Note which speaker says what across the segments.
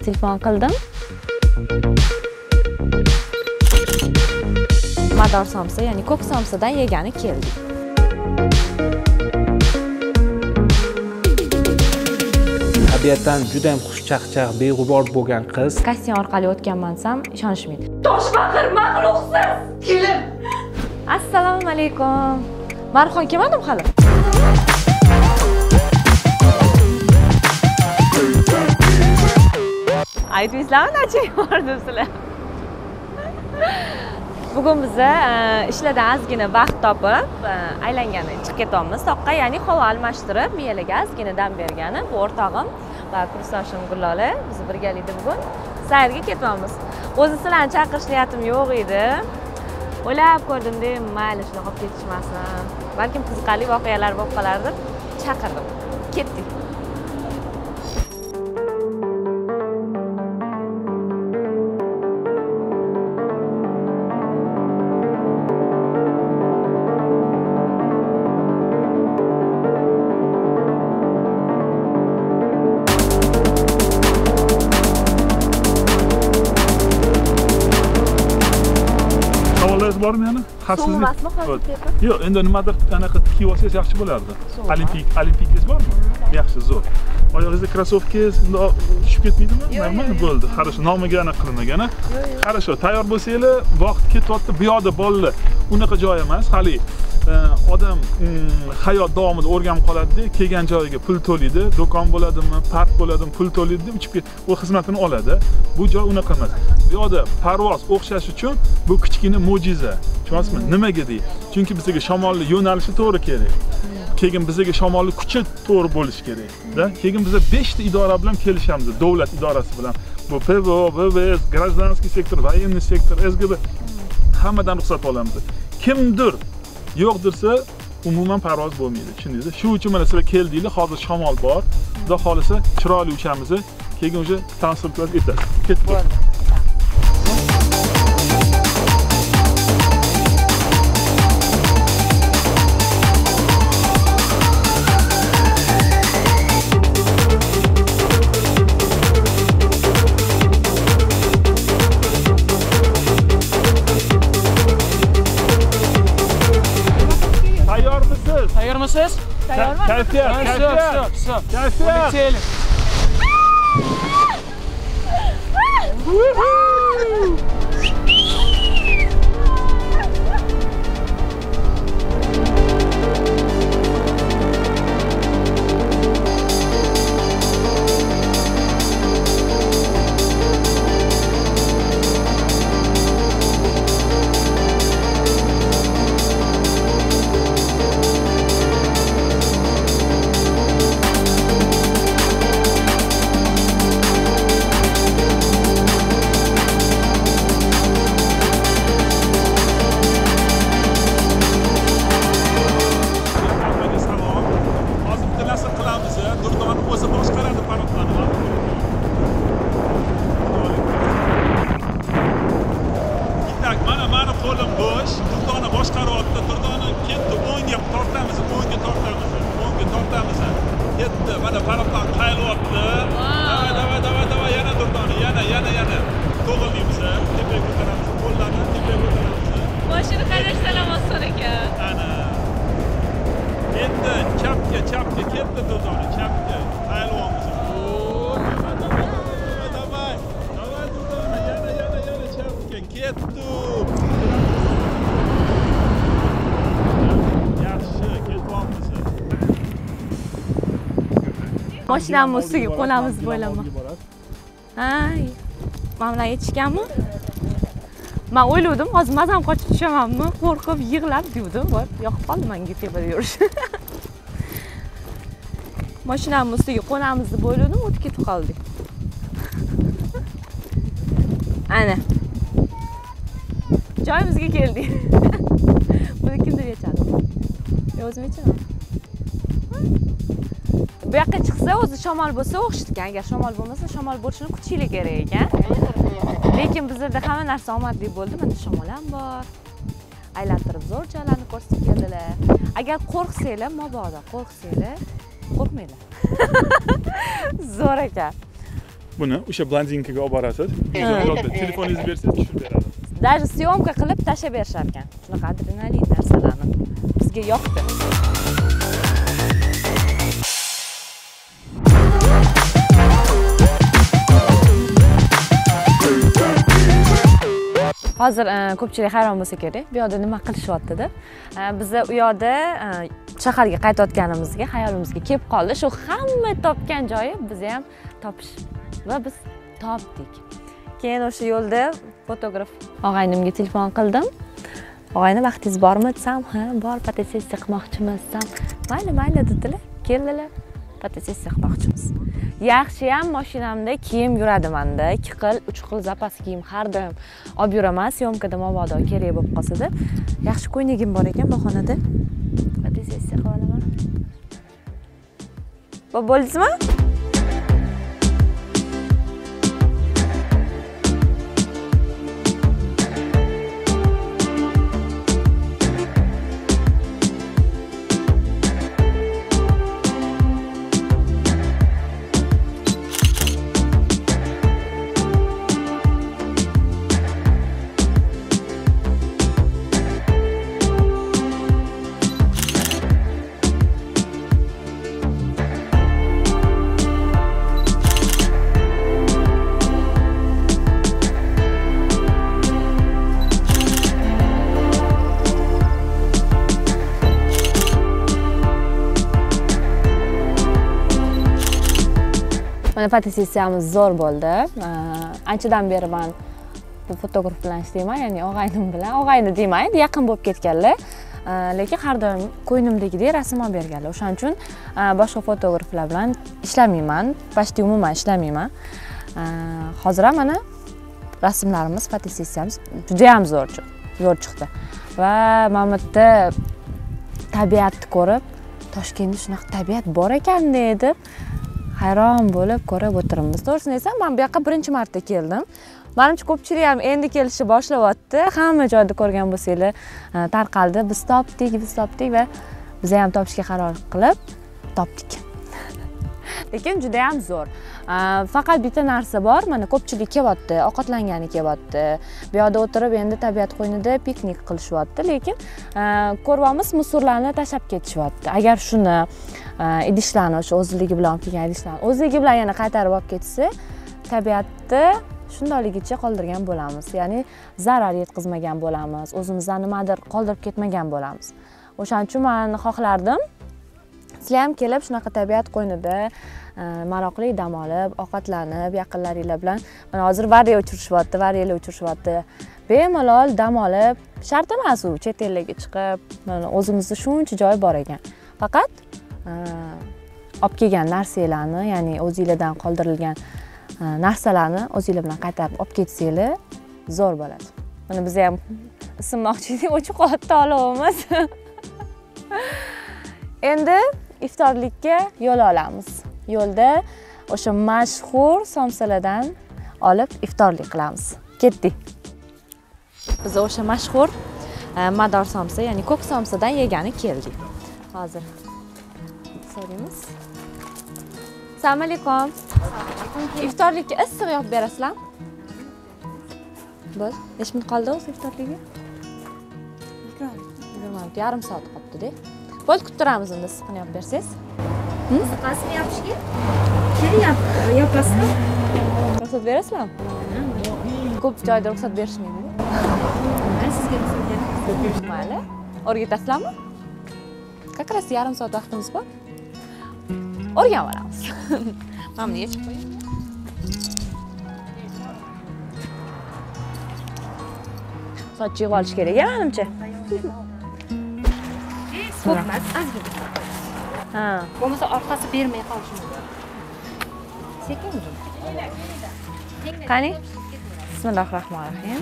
Speaker 1: telefon qildim. Mador somsa, ya'ni ko'k somsadan yegani keldik.
Speaker 2: Tabiatan juda ham xushchaqchaq, beg'ubor bo'lgan qiz.
Speaker 1: Kasting orqali o'tganman desam, ishonishmaydi.
Speaker 3: Toshbag'ir mag'luqsiz kelin.
Speaker 1: Assalomu alaykum. Marxon kelmadim hali. Aytmaysizlarmi, nacha bordim sizlar? Bugun biz ishlardan ozgina vaqt topib, aylangani chiqib ketyapmiz. Soqqa, ya'ni havo almashtirib, miyalarga ozgina dam bergani bu o'rtog'im va kursdoshim Gullola. Biz birgalikda bugun sayrga ketyapmiz. O'zi sizlarni chaqirish niyatim yo'q edi. O'ylab ko'rdim-da, mayli shuni olib ketishmasin. Balkim qiziqarli voqealar bo'lib qolardi. Chaqirdim. Ketdik.
Speaker 4: Bormi yana? Xavfsizlik.
Speaker 1: So'masmi hozir?
Speaker 4: Yo'q, endi nimadir anaqa kiyib olsangiz yaxshi bo'lardi. Olimpiyangiz bormi? Yaxshi, zo'r. Oyog'ingizda krossovkangiz bundoq tushib ketmaydimi? Normal bo'ldi. Хорошо, nomiga aniq qilinmagan. Хорошо, tayyor bo'lsanglar, vaqt ketyapti. Bu yoqda bolalar unaqa joy emas. Hali odam hayot davomida o'rganib qoladi-da, kelgan joyiga pul to'laydi, do'kon bo'ladimi, park bo'ladimi, pul to'laydi, uchib u xizmatini oladi. Bu joy unaqa emas. Bu yoqda parvoz o'xshash uchun bu kichkina mo'jiza. Tushunyapsizmi? Nimaga deydi? Chunki bizga shamolli yo'nalishi to'g'ri kerak. Keyin bizga shamolli kuchi to'g'ri bo'lishi kerak-da. Keyin biz 5 ta idora bilan kelishamiz, davlat idorasi bilan. Bu PVO, VVS, гражданский sektor, военный sektor, SGB hammadan ruxsat olamiz. Kimdir yo'q desa, umuman parvoz bo'lmaydi. Tushundingizmi? Shu uchun mana sizlar keldinglar, hozir shamol bor. Xudo xolisa chiroyli uchamiz, keyin o'sha transportlar etasiz. Ketdik.
Speaker 3: Tayyormisiz?
Speaker 1: Tayyorman.
Speaker 4: Kayfiyat.
Speaker 3: Politeyelim.
Speaker 4: Chapga ketdi Durdona, chapga. Ayolimiz. Davay. Davay Durdona, yana chapga ketdi. Yaxshi, ketyapmiz.
Speaker 1: Mashinamni ustiga qo'namiz bo'laman. Hay. Mana yetishganmi? Men o'yladim, hozir mazam qochib tushamanmi? Qo'rqib yig'lab yurdim, bor. Yoqib qoldi menga tepada yurish. Mashinamni ustiga qo'namiz deb o'yladim, o'tib ketib qoldik. Ana. Joyimizga keldik. Buni kimdir yechadi? O'zim yechaman. Bu yoqqa chiqsa, o'zi shamol bo'lsa o'xshitgan. Agar shamol bo'lmasa, shamol bo'lishini kutishinglar kerak ekan. Lekin bizlarda hamma narsa omadli bo'ldi. Mana shamol ham bor. Aylantirib zo'r joylarni ko'rsatib keldilar. Agar qo'rqsanglar, mabodo qo'rqsanglar, qo'rqmanglar. Zo'r ekan.
Speaker 4: buni o'sha blondinkaga olib borasiz. Telefoningizni bersangiz tushirib beradi.
Speaker 1: Даже syomka qilib tashlab berishar ekan. Shunaqa adrenalin narsalarni. Bizga yoqdi. Hozir ko'pchilik hayron bo'lsa kerak, bu yoqda nima qilishyapti-da. Biz u yoqda shaharga qaytayotganimizga, xayolimizga kelib qoldi. Shu hamma topgan joyi biz ham topish va biz topdik. Keyin o'sha yo'lda fotograf og'aynimga telefon qildim. Og'ayni vaqtingiz bormi desam, ha, bor, fotosessiya qilmoqchimiz desam, mayli dedilar, keldilar. Fotosessiya qilmoqchimiz. Yaxshiyam mashinamda kiyim yuradi menda. 2 xil, 3 xil zapas kiyim har doim olib yuraman, syomkada mabodo kerak bo'lib qolsa-da. Yaxshi ko'ynagim bor ekan bu xonada. Fotosessiya qilib olaman. Bo'ldingizmi? Mana fotosessiyamiz zo'r bo'ldi. Anchadan beri men bu fotograf bilan ishlayman, ya'ni og'aynim bilan. Og'ayni deyman, endi yaqin bo'lib ketganlar. Lekin har doim ko'nglimdagidek rasm olib berganlar. O'shaning uchun boshqa fotograflar bilan ishlamayman, почти umuman ishlamayman. Hozir ham mana rasmlarimiz, fotosessiyamiz juda ham zo'r chiqdi. Va mana bu yerda tabiatni ko'rib, Toshkentda shunaqa tabiat bor ekan deb hayron bo'lib ko'rib o'tiribmiz. To'g'risini desam, men bu yoqqa birinchi marta keldim. Menimcha ko'pchilik ham endi kelishni boshlayapti. Hamma joyda ko'rgan bo'lsanglar, tarqaldi. Biz topdik va biz ham topishga qaror qilib topdik. Lekin juda ham zo'r. Faqat bitta narsa bor, mana ko'pchilik kelyapti, ovqatlangani kelyapti. Bu yoqda o'tirib endi tabiat qo'ynida piknik qilishyapti, lekin ko'ryapmiz, musorlarni tashlab ketishyapti. Agar shuni idishlarni o'sha o'zligi bilan olib kelgan idishlarni o'zligi bilan yana qaytarib olib ketsa, tabiatni shundayligicha qoldirgan bo'lamiz. Ya'ni zarar yetkazmagan bo'lamiz, o'zimizdan nimadir qoldirib ketmagan bo'lamiz. O'shaning uchun men xohlardim, sizlar ham kelib shunaqa tabiat qo'ynida maroqli dam olib, ovqatlanib, yaqinlaringlar bilan mana hozir variya uchirishyapti. Bemalol dam olib, shart emas u chet ellarga chiqib, mana o'zimizda shuncha joy bor ekan. Faqat olib kelgan narsalarni, ya'ni o'zingizlardan qoldirilgan narsalarni o'zingizlar bilan qaytarib olib ketsanglar zo'r bo'ladi. Mana biz ham isinmoqchi edik, o'chib qoldi olovimiz. Endi iftorlikka yo'l olamiz. Yo'lda o'sha mashhur somsalardan olib iftorlik qilamiz. Ketdik. Biz o'sha mashhur mador somsa, ya'ni ko'k somsadan yegani keldik. Hozir so'raymiz. Assalomu alaykum. Iftorlikka issiq yo'q berasizlar? Bo'l. Necha minut qoldi o'zi iftorlikka? 20 minut, yarim soat qolibdi-da. Bo'l, kutib turamiz endi, issiqni yo'q bersangiz.
Speaker 5: Qasmi yopishga? Keling, yopasizmi?
Speaker 1: Ruxsat berasizlarmi? Ko'p joyda ruxsat berishmaydi.
Speaker 5: Men sizga ruxsat beraman.
Speaker 1: Mayli. O'rgatasizlarmi? Как раз yarim soat vaqtimiz bor. O'rganib olamiz. Mana buni yechib qo'ying. Soch yig'ib olish kerak, menimcha.
Speaker 5: Ko'pmas, ozgina.
Speaker 1: Ha.
Speaker 5: Bo'lmasa orqasi bermay qolishi mumkin. Sekin.
Speaker 1: Qani? Bismillahirrohmanirrohim.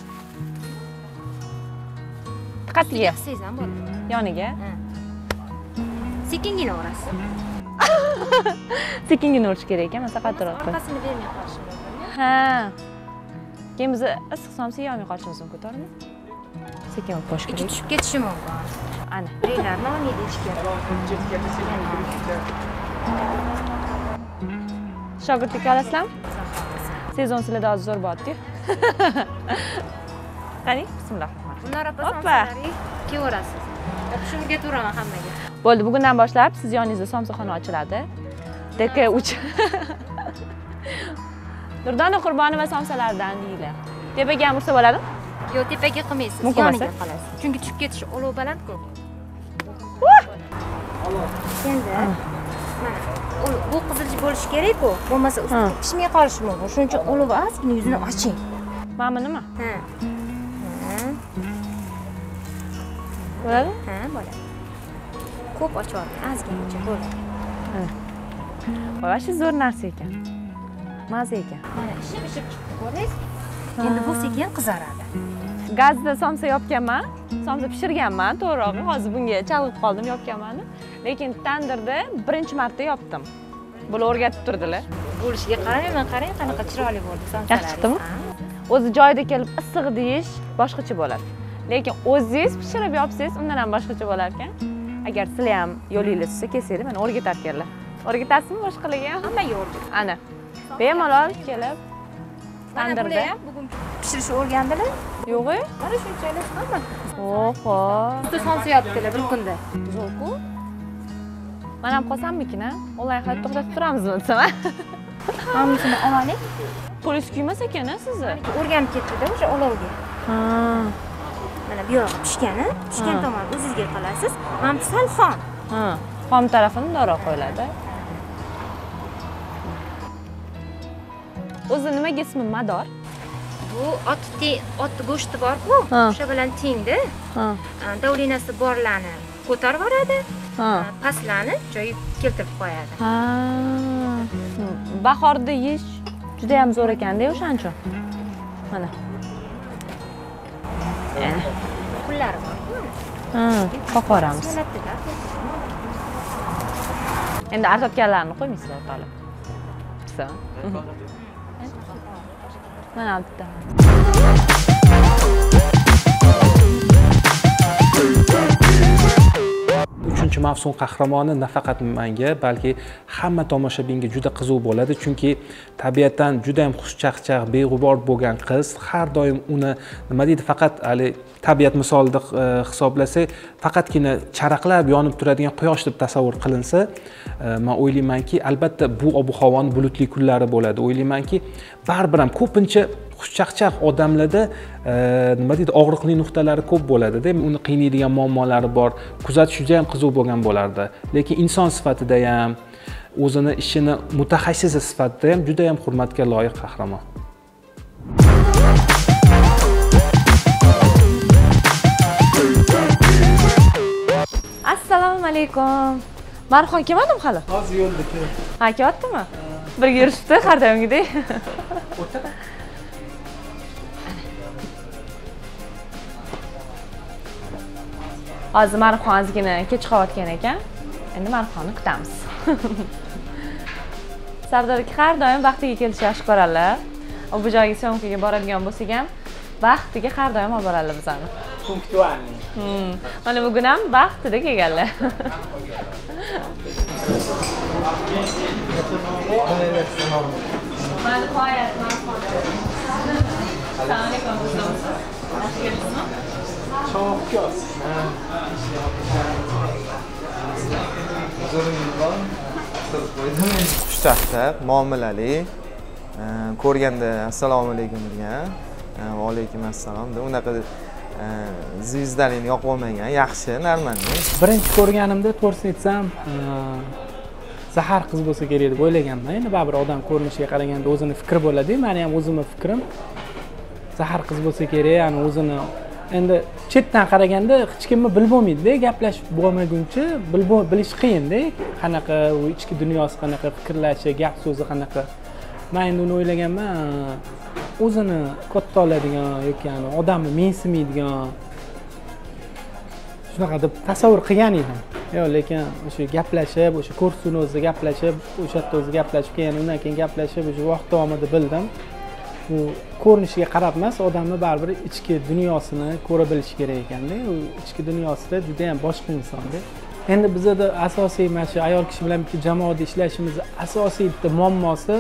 Speaker 1: Qatiga.
Speaker 5: Sezam bo'ladi.
Speaker 1: Yoniga.
Speaker 5: Sekingina o'rasiz.
Speaker 1: Sekingina urish kerak ekan, masalan, qattiqroq.
Speaker 5: Orqasini bermay qolishi mumkin.
Speaker 1: Ha. Keyin biz issiq somsa yeyolmay qolishimiz mumkin, to'g'rimi? Sekin olib qo'yish kerak.
Speaker 5: Tushib ketishi mumkin.
Speaker 1: Ana.
Speaker 5: Reylarni olmaydi ichga.
Speaker 1: Shogirdlikka olasizlarmi? Sezon sizlarda hozir zo'r bo'lyapti. Qani, bismillah.
Speaker 5: Bunlar
Speaker 1: Hoppa.
Speaker 5: somsalari kevorasiz. O'qishimga turaman hammaga.
Speaker 1: Bo'ldi, bugundan boshlab siz yoningizda somsaxona ochiladi. DK3. Durdona qurboni va somsalardan deyiladi. Tepaga ham ursa bo'ladimi?
Speaker 5: Yo'q, tepaga qilmaysiz,
Speaker 1: Mumkin
Speaker 5: yoniga
Speaker 1: bo'lsa?
Speaker 5: qilasiz. Chunki tushib ketish olov baland-ku. Endi mana bu qizilchi bo'lishi kerak-ku, bo'lmasa usti pishmay qolishi mumkin. Shuning uchun olov ozgina yuzini oching.
Speaker 1: Mana bu nima?
Speaker 5: Ha.
Speaker 1: Bo'ladi?
Speaker 5: Ha, bo'ladi. Ko'p ochordi, ozginacha bo'ladi.
Speaker 1: Voy, shu zo'r narsa ekan. Maza ekan.
Speaker 5: Mana ishib chiqdi, ko'rdingizmi? Endi bu sekin qizaradi.
Speaker 1: Gazda somsa yopganman, somsa pishirganman, to'g'rirog'i hozir bunga chalg'ib qoldim yopganman. Lekin tandirda birinchi marta yopdim. Bular o'rgatib turdilar.
Speaker 5: Bo'lishiga qaramayman, qarang qanaqa chiroyli bo'ldi somsalari.
Speaker 1: Yaxshi chiqdimi? O'zi joyida kelib issiq deyish boshqacha bo'ladi. Lekin o'zingiz pishirib yopsangiz, undan ham boshqacha bo'lar ekan. Agar sizlar ham yo'lingiz tutsa, kelsanglar, meni o'rgatar ekanlar. O'rgatasizmi boshqalarga ham?
Speaker 5: Hammaga o'rgatadi.
Speaker 1: Ana. Bemalol kelib tandirda.
Speaker 5: Ham bugun pishirishni o'rgandilar.
Speaker 1: Yo'q-ku.
Speaker 5: Mana shunchalik hamma.
Speaker 1: Oho.
Speaker 5: Bitta somsa yopdilar bir kunda.
Speaker 1: Zo'rku. Mana ham qolsammikin, ha? Onlayn hayot to'xtatib turamizmi desam, ha?
Speaker 5: Hammasini oling.
Speaker 1: Qo'lingiz kuymas ekan, sizni.
Speaker 5: O'rganib ketdi-da o'sha olovga.
Speaker 1: Ha.
Speaker 5: Mana bu yog'i pishgan tomon o'zingizga qilasiz. Mana bu sal xom.
Speaker 1: Ha. Xom tarafini undoqroq qo'yiladi. O'zi nimaga ismi mador?
Speaker 5: Bu ot go'shti bor-ku,
Speaker 1: Ha.
Speaker 5: o'sha bilan tengda.
Speaker 1: Ha.
Speaker 5: Davlinasi borlarni ko'tarib boradi,
Speaker 1: Ha.
Speaker 5: pastlarni joyiga keltirib qo'yadi.
Speaker 1: Ha. Bahorda yeyish juda ham zo'r ekan-da o'shaning uchun. Mana.
Speaker 5: Pullari bor-ku.
Speaker 1: Ha, qo'qoramiz.
Speaker 5: Salatda.
Speaker 1: Endi artotganlarni qo'ymaysizlar o'rtoqlar. Pisa. Mana bitta.
Speaker 2: 3-mavsum qahramoni nafaqat menga, balki hamma tomoshabinga juda qiziq bo'ladi, chunki tabiatdan juda ham xushchaqchaq, beg'ubor bo'lgan qiz har doim uni nima deydi, faqat hali tabiat misolida hisoblasak, faqatgina charaqlab yonib turadigan quyosh deb tasavvur qilinsa, men o'ylaymanki, albatta bu ob-havoni bulutli kunlari bo'ladi. O'ylaymanki, baribir ham ko'pincha xushchaqchaq odamlarda nima deydi, og'riqli nuqtalari ko'p bo'ladi-da, uni qiynaydigan muammolari bor. Kuzatish juda ham qiziq bo'lgan bo'lardi. Lekin inson sifatida ham, o'zini ishini mutaxassisi sifatida ham juda ham hurmatga loyiq qahramon.
Speaker 1: Assalomu alaykum. Marxon kelmadimi hali?
Speaker 2: Hozir yo'lda kelib.
Speaker 1: Ha, kelyaptimi? Birga yurishdi har doimgidek.
Speaker 2: O'tir.
Speaker 1: Hozir Marxon ozgina kech qolayotgan ekan. Endi Marxonni kutamiz. Sardor aka har doim vaqtiga kelishni yaxshi ko'radilar. Bu joyga syomkaga boradigan bo'lsak ham, vaqtiga har doim olib boradilar bizani.
Speaker 2: Punktualni.
Speaker 1: Mana bugun ham vaqtida kelganlar. Mana qoyat Marxon. Assalomu alaykum. Yaxshi kelibsizmi?
Speaker 2: Chokos.
Speaker 6: Xushchaqchaq, muomalali, ko'rganda assalomu alaykum degan, va alaykum assalom deb unaqa zvizdalini yoqib olmagan, yaxshi, normalniy.
Speaker 2: Birinchi ko'rganimda to'g'risini aytsam, zahar qiz bo'lsa kerak deb o'ylaganman. Endi baribir odam ko'rinishiga qaraganda o'zini fikri bo'ladi-ku, meni ham o'zimning fikrim. Zahar qiz bo'lsa kerak, ya'ni o'zini endi chetdan qaraganda hech kimni bilib bo'lmaydi-da, gaplashib bo'lmaguncha bilish qiyin-da, qanaqa u ichki dunyosi, qanaqa fikrlashi, gap so'zi qanaqa. Men endi uni o'ylaganman, o'zini katta oladigan yoki odamni mensimaydigan shunaqa deb tasavvur qilgan edim. Yo'q, lekin o'sha gaplashib, o'sha kursini o'zida gaplashib, o'sha yerda o'zi gaplashib, keyin undan keyin gaplashib, o'sha vaqt davomida bildim. Bu ko'rinishiga qarab emas, odamni baribir ichki dunyosini ko'ra bilish kerak ekanda. U ichki dunyosida juda ham boshqa insonda. Endi bizda asosiy mana shu ayol kishi bilan bitta jamoada ishlashimizning asosiy bitta muammosi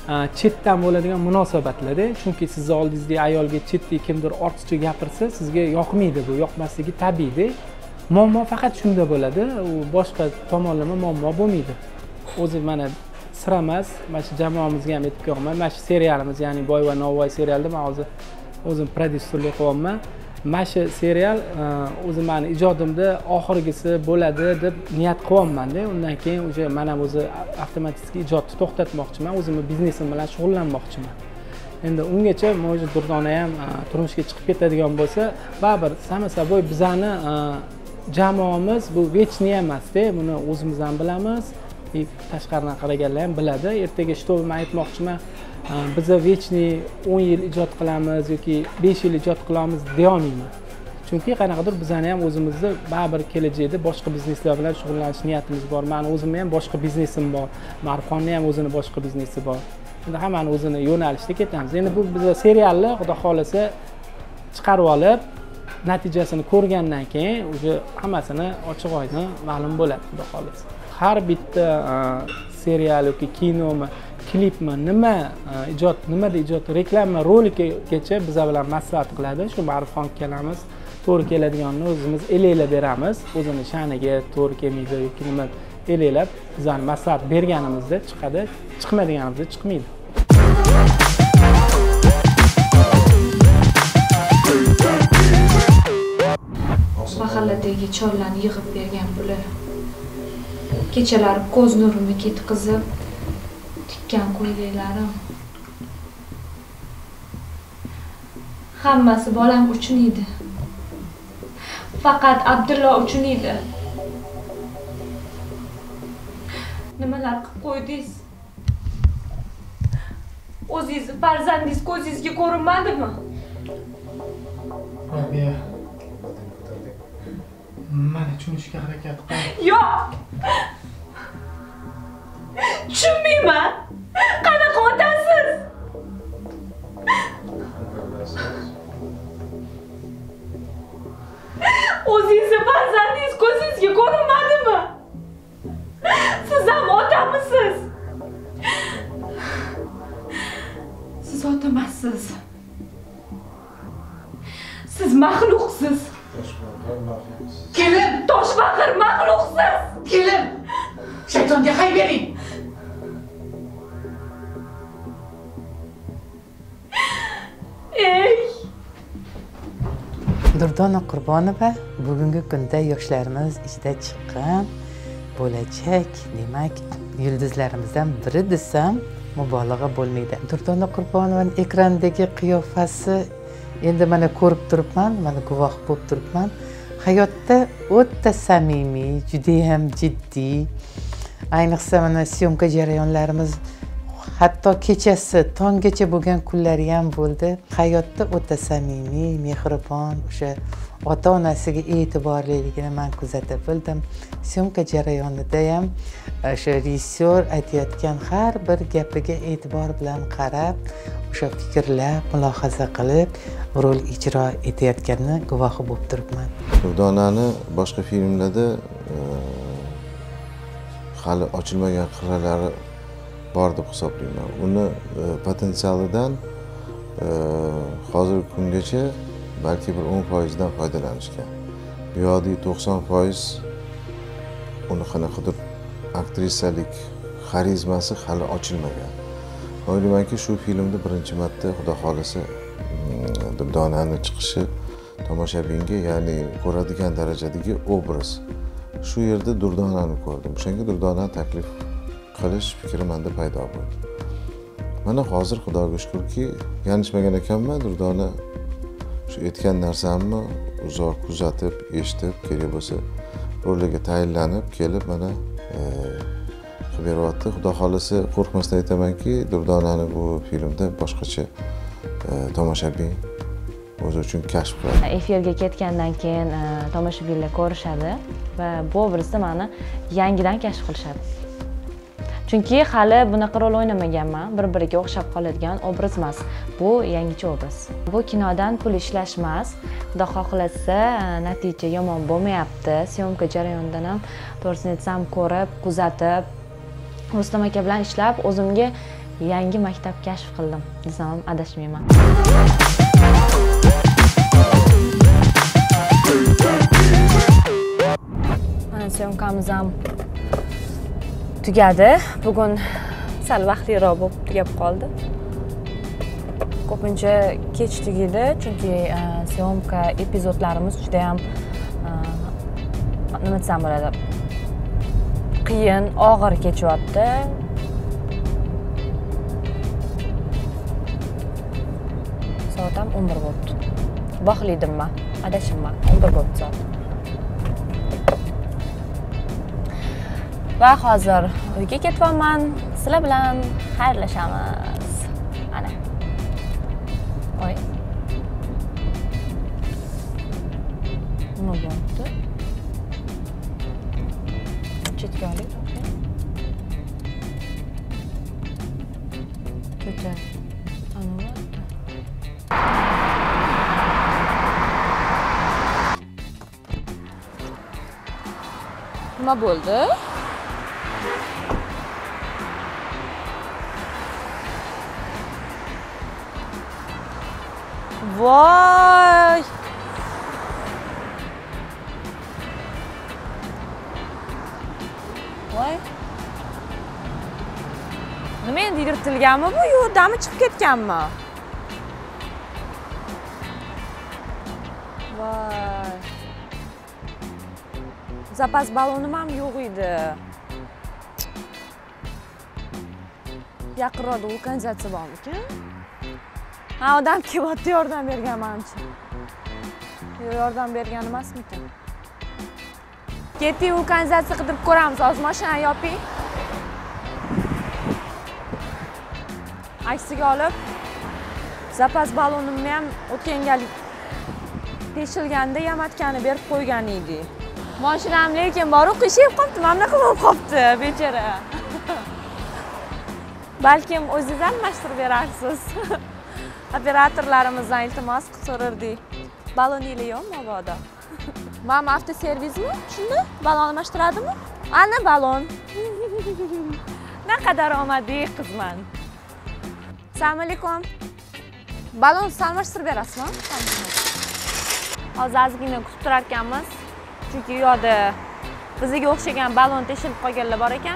Speaker 2: chetdan bo'ladigan munosabatlarda, chunki sizni oldingizda ayolga chetda kimdir ortiqcha gapirsa sizga yoqmaydi, bu yoqmasligi tabiiyda. Muammo faqat shunda bo'ladi, u boshqa tomonlama muammo bo'lmaydi. O'zi mana sir emas, mana shu jamoamizga ham aytib qo'yaman, mana shu serialimiz, ya'ni Boy va Novvoy serialida men hozir o'zim prodyuserlik qilyapman. Mana shu serial o'zim meni ijodimda oxirgisi bo'ladi deb niyat qilyapman-da. Undan keyin o'sha mana o'zi avtomatik ijodni to'xtatmoqchiman, o'zimning biznesim bilan shug'ullanmoqchiman. Endi ungacha mo'jiz Durdona ham turmushga chiqib ketadigan bo'lsa, baribir sama-saboy bizani jamoamiz bu vechniy emas-da, buni o'zimiz ham bilamiz. Tashqaridan qaraganlar ham biladi. Ertaga shu men aytmoqchiman, biz vechniy 10 yil ijod qilamiz yoki 5 yil ijod qilamiz deya olmayman. Chunki qanaqadir bizani ham o'zimizni baribir kelajakda boshqa bizneslar bilan shug'ullanish niyatimiz bor. Meni o'zimni ham boshqa biznesim bor. Marxonning ham o'zini boshqa biznesi bor. Endi hammani o'zini yo'nalishda ketamiz. Endi bu biz serialni xudo xolasa chiqarib olib, natijasini ko'rgandan keyin o'sha hammasini ochiq-oydin ma'lum bo'ladi, xudo xolasa. Har bitta serial yoki kinomi, klipmi, nimada ijod, reklama rolikgacha bizlar bilan maslahat qiladi. Shu Ma'rifxon kelamiz, to'g'ri keladiganini o'zimiz elaylab beramiz. O'zini sha'niga to'g'ri kelmaydi yoki nima elaylab bizlarni maslahat berganimizda chiqadi, chiqmaydiganimizda chiqmaydi.
Speaker 7: Mahalladagi chollarni yig'ib bergan puli. Kechalari ko'z nurimni ketqizib, tikkan qo'ylarim. Hammasi bolam uchun edi. Faqat Abdullo uchun edi. Nimalar qilib qo'ydingiz? O'zingizni farzandingiz ko'zingizga ko'rinmadimi?
Speaker 8: Robiya, meni tushunishga harakat qil.
Speaker 7: Yo'q. Tushunmayman. Qanaqa otasiz? O'zingizni farzandingiz ko'zingizga ko'rinmadimi? Siz ham otamisiz? Siz ota emassiz. Siz maxluqsiz.
Speaker 3: Kelin,
Speaker 7: Toshbag'ir maxluqsiz.
Speaker 3: kelin. Shaytonga hay bering.
Speaker 7: Ey!
Speaker 9: Durdona Qurbonova bugungi kunda yoshlarimiz ichida chiqqan bo'lajak, demak, yulduzlarimizdan biri desam mubolag'a bo'lmaydi. Durdona Qurbonovaning ekrandagi qiyofasi endi mana ko'rib turibman, mana guvoh bo'lib turibman. Hayotda o'ta samimiy, juda ham jiddiy. Ayniqsa mana syomka jarayonlarimiz hatto kechasi tonggacha bo'lgan kunlari ham bo'ldi. Hayotda o'ta samimiy, mehribon, o'sha ota-onasiga e'tiborliligini men kuzatib bildim. Syomka jarayonida ham o'sha rejissyor aytayotgan har bir gapiga e'tibor bilan qarab, o'sha fikrlab, mulohaza qilib, rol ijro etayotganini guvohi bo'lib turibman.
Speaker 10: Durdonani boshqa filmlarda hali ochilmagan qirralari bor deb hisoblayman. Uni potensialidan hozirgi kungacha balki bir 10% dan foydalanishgan. Bu yoqda 90% uni qanaqadir aktrisalik xarizmasi hali ochilmagan. O'ylaymanki, shu filmda birinchi marta xudo xolasa Durdonani chiqishi tomoshabinga, ya'ni ko'radigan darajadagi obraz. Shu yerda Durdonani ko'rdim. O'shanga Durdonani taklif qilish fikri menda paydo bo'ldi. Mana hozir xudoga shukrki, yanglishmagan ekanman, Durdona shu aytgan narsamni uzoq kuzatib, eshitib, kerak bo'lsa rolga tayinlanib kelib mana qilib beryapti. Xudo xolasa qo'rqmasdan aytamanki, Durdonani bu filmda boshqacha tomoshabin o'zi uchun kashf qiladi.
Speaker 1: Efirga ketgandan keyin tomoshabinlar ko'rishadi va bu obrazni meni yangidan kashf qilishadi. Chunki hali bunaqa rol o'ynamaganman, bir-biriga o'xshab qoladigan obraz emas. Bu yangicha obraz. Bu kinodan pul ishlash emas. Xudo xohlasa, natija yomon bo'lmayapti. Syomka jarayonidan ham to'g'risini aytsam ko'rib, kuzatib, Rustam aka bilan ishlab, o'zimga yangi maktab kashf qildim desam ham adashmayman. Mana syomkamiz ham tugadi. Bugun sal vaqtliroq bo'lib tugab qoldi. Ko'pincha kech tugaydi, chunki syomka epizodlarimiz juda ham nima desam bo'ladi, qiyin, og'ir kechyapti. Soat ham 11 bo'libdi. Bog'lidimmi? Adashimman. 11 bo'libdi soat. Va hozir uyga ketyapman. Sizlar bilan xayrlashamiz. Ana. Oy. Nima bo'ldi? Chetga oling. Ko'cha. Nima bo'ldi? Voy! Voy! Nima endi yirtilganmi bu? Yo, dami chiqib ketganmi? Voy! Zapas balonim ham yo'q edi. Yaqinroqda vulkanizatsiya bormikan? Ha, odam kelyapti, yordam bergan menimcha. Yo'q, yordam bergan emasmikan? Ketdik, vulkanizatsiya qilib ko'ramiz. Hozir mashinani yoping. Aksiga olib, zapas balonimni ham o'tgan gal teshilganda yamatkani berib qo'ygan edik. Mashinam lekin boru qishib qolibdi, mana bunaqa bo'lib qolibdi, bechora. Balkim o'zingiz almashtirib berarsiz. Operatorlarimizdan iltimos qilib so'rardik. Baloningiz yo'qmi mabodo? Mana avtoservismi? Shunda balon almashtiradimi? Ana balon. Naqadar omadli qizman. Assalomu alaykum. Balon almashtirib berasizmi? Hozir ozgina kutib turar ekanmiz. Chunki u yoqda bizga o'xshagan balon teshilib qolganlar bor ekan.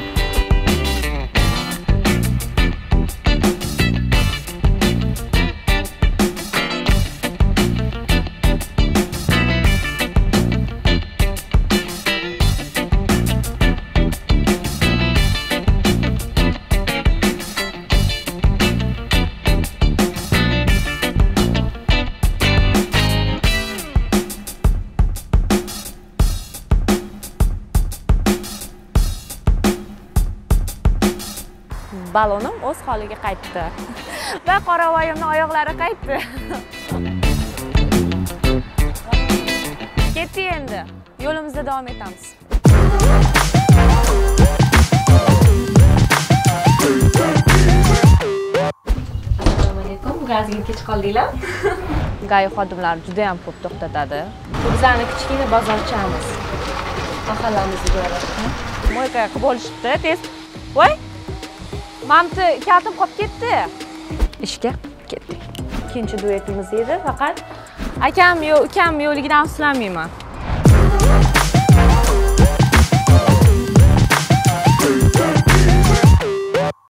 Speaker 1: Balonim o'z holiga qaytdi. Va qoravoyimning oyoqlari qaytdi. Ketdik endi. Yo'limizda davom etamiz. Assalomu alaykum. Gazga kech qoldinglar. Gay xodimlari juda ham ko'p to'xtatadi. Bizlarni kichkina bozorchamiz. Mahallamizga boradi. Mo'yka qilib olishibdi, tez. Voy! Mamti katim qolib ketdi. Ishga ketdik. Ikkinchi duetimiz edi, faqat akam ukam yo'ligidan afsuslanmayman.